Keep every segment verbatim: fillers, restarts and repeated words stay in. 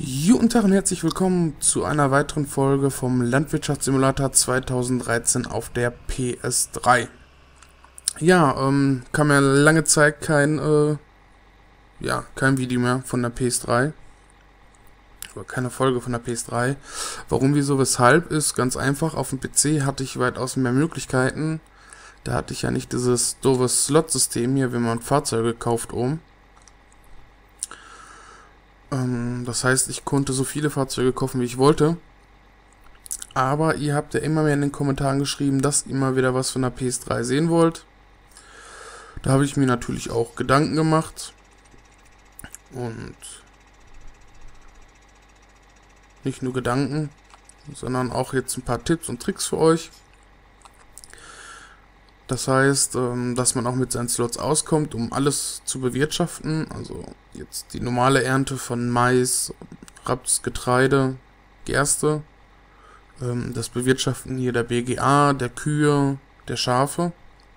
Guten Tag und herzlich willkommen zu einer weiteren Folge vom Landwirtschaftssimulator zweitausenddreizehn auf der P S drei. Ja, ähm, kam ja lange Zeit kein, äh, ja, kein Video mehr von der P S drei. Oder keine Folge von der P S drei. Warum, wieso, weshalb ist ganz einfach. Auf dem P C hatte ich weitaus mehr Möglichkeiten. Da hatte ich ja nicht dieses doofe Slot-System hier, wenn man Fahrzeuge kauft oben. Das heißt, ich konnte so viele Fahrzeuge kaufen, wie ich wollte. Aber ihr habt ja immer mehr in den Kommentaren geschrieben, dass ihr mal wieder was von der P S drei sehen wollt. Da habe ich mir natürlich auch Gedanken gemacht. Und nicht nur Gedanken, sondern auch jetzt ein paar Tipps und Tricks für euch. Das heißt, dass man auch mit seinen Slots auskommt, um alles zu bewirtschaften. Also jetzt die normale Ernte von Mais, Raps, Getreide, Gerste. Das Bewirtschaften hier der B G A, der Kühe, der Schafe.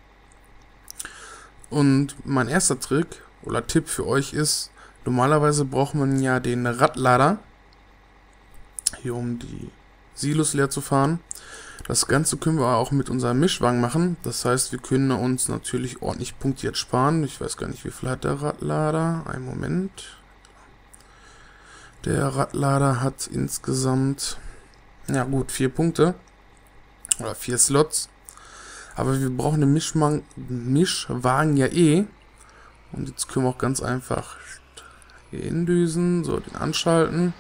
Und mein erster Trick oder Tipp für euch ist, normalerweise braucht man ja den Radlader, hier um die Silos leer zu fahren. Das Ganze können wir auch mit unserem Mischwagen machen. Das heißt, wir können uns natürlich ordentlich punktiert sparen. Ich weiß gar nicht, wie viel hat der Radlader. Einen Moment. Der Radlader hat insgesamt, ja gut, vier Punkte. Oder vier Slots. Aber wir brauchen den Mischwagen, Mischwagen ja eh. Und jetzt können wir auch ganz einfach hier hindüsen. So, den anschalten.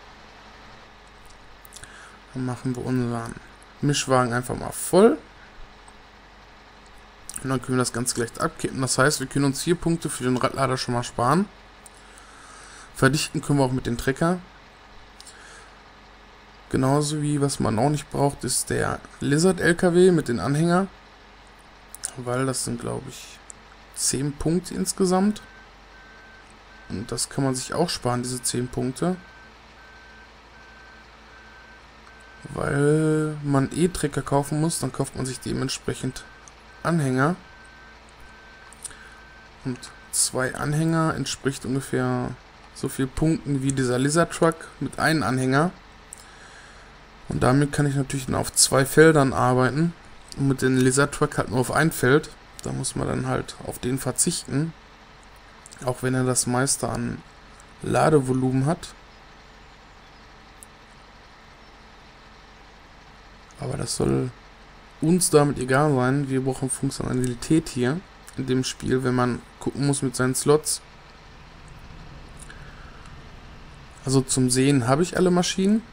Dann machen wir unseren Mischwagen einfach mal voll. Und dann können wir das Ganze gleich abkippen. Das heißt, wir können uns vier Punkte für den Radlader schon mal sparen. Verdichten können wir auch mit dem Trecker. Genauso wie, was man auch nicht braucht, ist der Lizard-L K W mit den Anhänger. Weil das sind, glaube ich, zehn Punkte insgesamt. Und das kann man sich auch sparen, diese zehn Punkte. Weil man E-Trecker kaufen muss, dann kauft man sich dementsprechend Anhänger. Und zwei Anhänger entspricht ungefähr so viel Punkten wie dieser Lizard Truck mit einem Anhänger. Und damit kann ich natürlich dann auf zwei Feldern arbeiten. Und mit dem Lizard Truck halt nur auf ein Feld. Da muss man dann halt auf den verzichten. Auch wenn er das meiste an Ladevolumen hat. Aber das soll uns damit egal sein. Wir brauchen Funktionalität hier in dem Spiel, wenn man gucken muss mit seinen Slots. Also zum Sehen habe ich alle Maschinen.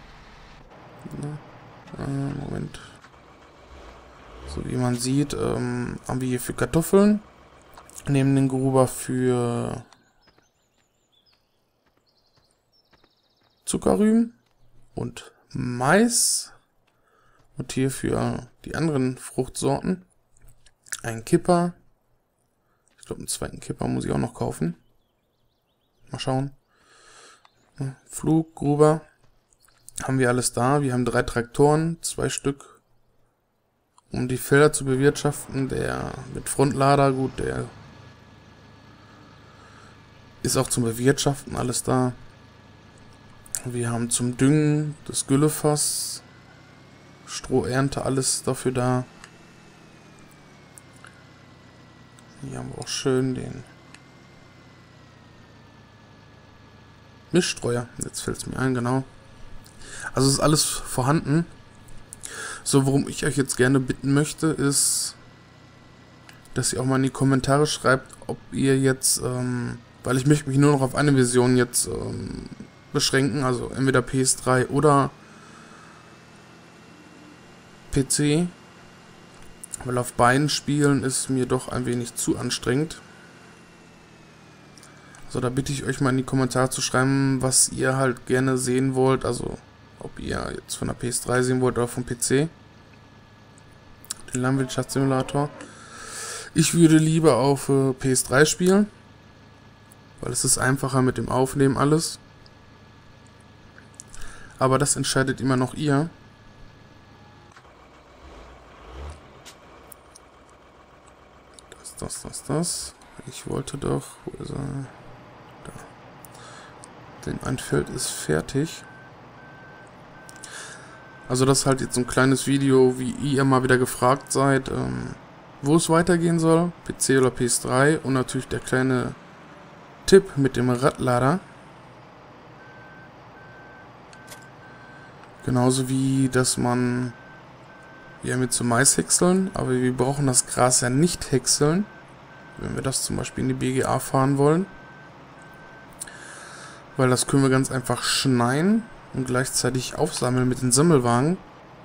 Äh, Moment. So wie man sieht, ähm, haben wir hier für Kartoffeln. Neben den Gruber für Zuckerrüben und Mais. Und hier für die anderen Fruchtsorten ein Kipper. Ich glaube, einen zweiten Kipper muss ich auch noch kaufen. Mal schauen. Flug, Gruber. Haben wir alles da. Wir haben drei Traktoren, zwei Stück, um die Felder zu bewirtschaften. Der mit Frontlader, gut, der ist auch zum Bewirtschaften alles da. Wir haben zum Düngen das Güllefass. Strohernte, alles dafür da. Hier haben wir auch schön den Mischstreuer. Jetzt fällt es mir ein, genau. Also ist alles vorhanden. So, worum ich euch jetzt gerne bitten möchte, ist, dass ihr auch mal in die Kommentare schreibt, ob ihr jetzt, ähm, weil ich möchte mich nur noch auf eine Version jetzt ähm, beschränken, also entweder P S drei oder P C, weil auf beiden Spielen ist mir doch ein wenig zu anstrengend. Also da bitte ich euch mal in die Kommentare zu schreiben, was ihr halt gerne sehen wollt, also ob ihr jetzt von der P S drei sehen wollt oder vom P C. Den Landwirtschaftssimulator. Ich würde lieber auf äh, P S drei spielen, weil es ist einfacher mit dem Aufnehmen alles. Aber das entscheidet immer noch ihr. Das, das, das. Ich wollte doch... Wo ist er? Da. Denn ein Feld ist fertig. Also das ist halt jetzt so ein kleines Video, wie ihr mal wieder gefragt seid, ähm, wo es weitergehen soll, P C oder P S drei, und natürlich der kleine Tipp mit dem Radlader. Genauso wie, dass man, wir haben jetzt so Mais häckseln, aber wir brauchen das Gras ja nicht häckseln, wenn wir das zum Beispiel in die B G A fahren wollen. Weil das können wir ganz einfach schneien und gleichzeitig aufsammeln mit den Sammelwagen.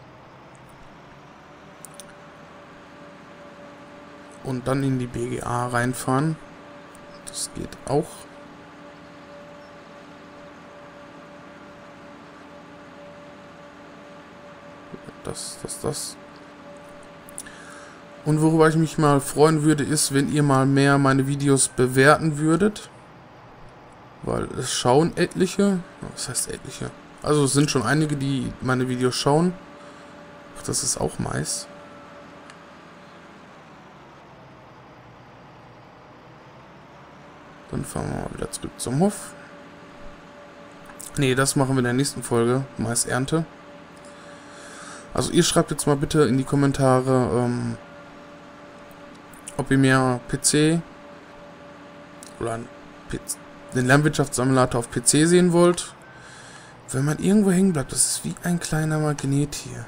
Und dann in die B G A reinfahren. Das geht auch. Das, das, das. Und worüber ich mich mal freuen würde, ist, wenn ihr mal mehr meine Videos bewerten würdet. Weil es schauen etliche. Was heißt etliche? Also es sind schon einige, die meine Videos schauen. Ach, das ist auch Mais. Dann fahren wir mal wieder zurück zum Hof. Ne, das machen wir in der nächsten Folge. Maisernte. Also ihr schreibt jetzt mal bitte in die Kommentare, ähm, ob ihr mehr P C oder einen, den Landwirtschaftssimulator auf P C sehen wollt. Wenn man irgendwo hängen bleibt, das ist wie ein kleiner Magnet hier.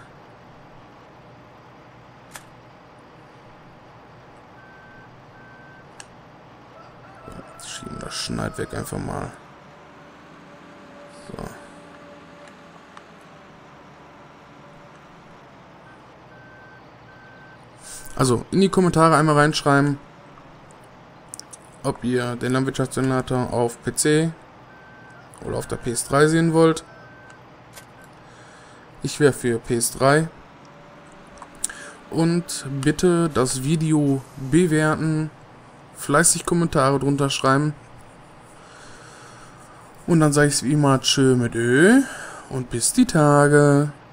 Jetzt schieben das Schneidwerk einfach mal. So. Also, in die Kommentare einmal reinschreiben, ob ihr den Landwirtschaftssimulator auf P C oder auf der P S drei sehen wollt. Ich wäre für P S drei. Und bitte das Video bewerten, fleißig Kommentare drunter schreiben. Und dann sage ich es wie immer, tschö mit Ö und bis die Tage.